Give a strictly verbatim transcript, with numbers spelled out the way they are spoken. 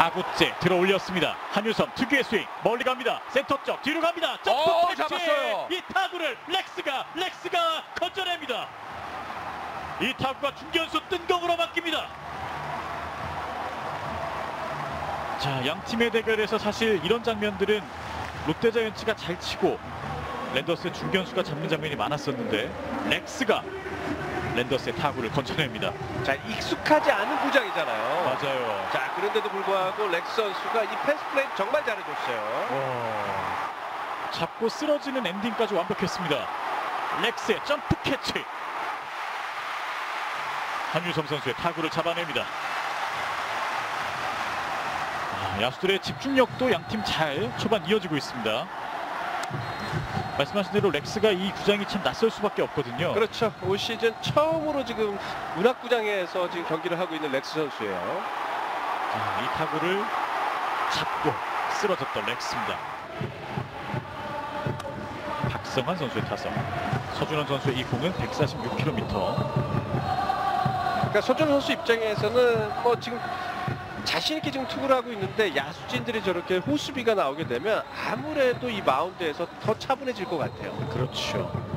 사구째 들어 올렸습니다. 한유섬 특유의 스윙 멀리 갑니다. 센터 쪽 뒤로 갑니다. 어, 점프 캐치. 잡았어요. 이 타구를 렉스가 렉스가 건져냅니다. 이 타구가 중견수 뜬공으로 바뀝니다. 자, 양 팀의 대결에서 사실 이런 장면들은 롯데자이언츠가 잘 치고 랜더스의 중견수가 잡는 장면이 많았었는데 렉스가 랜더스의 타구를 건져냅니다. 자, 익숙하지 않은 구장이잖아요. 맞아요. 자, 그런데도 불구하고 렉스 선수가 이 패스 플레이 정말 잘해줬어요. 와, 잡고 쓰러지는 엔딩까지 완벽했습니다. 렉스의 점프 캐치. 한유섬 선수의 타구를 잡아냅니다. 아, 야수들의 집중력도 양팀 잘 초반 이어지고 있습니다. 말씀하신 대로 렉스가 이 구장이 참 낯설 수밖에 없거든요. 그렇죠. 올 시즌 처음으로 지금 문학구장에서 지금 경기를 하고 있는 렉스 선수예요. 자, 이 타구를 잡고 쓰러졌던 렉스입니다. 박성환 선수의 타석. 서준원 선수의 이 공은 백사십육 킬로미터. 그러니까 서준원 선수 입장에서는 뭐 지금 자신 있게 지금 투구를 하고 있는데 야수진들이 저렇게 호수비가 나오게 되면 아무래도 이 마운드에서 더 차분해질 것 같아요. 그렇죠.